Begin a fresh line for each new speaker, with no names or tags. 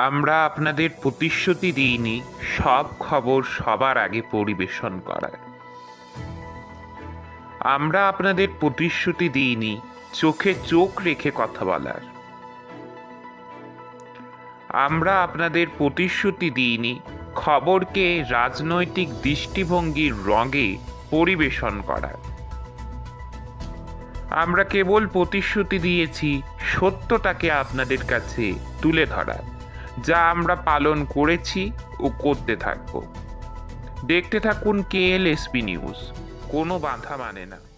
আমরা আপনাদের প্রতিশ্রুতি দিইনি সব খবর সবার আগে পরিবেশন করার। আমরা আপনাদের প্রতিশ্রুতি দিইনি চোখে চোখ রেখে কথা বলার। আমরা আপনাদের প্রতিশ্রুতি দিইনি খবরকে রাজনৈতিক দৃষ্টিভঙ্গির রঙে পরিবেশন করার। আমরা কেবল প্রতিশ্রুতি দিয়েছি সত্যটাকে আপনাদের কাছে তুলে ধরার, যা আমরা পালন করেছি ও করতে থাকব। দেখতে থাকুন KLSP নিউজ, কোনো বাধা মানে না।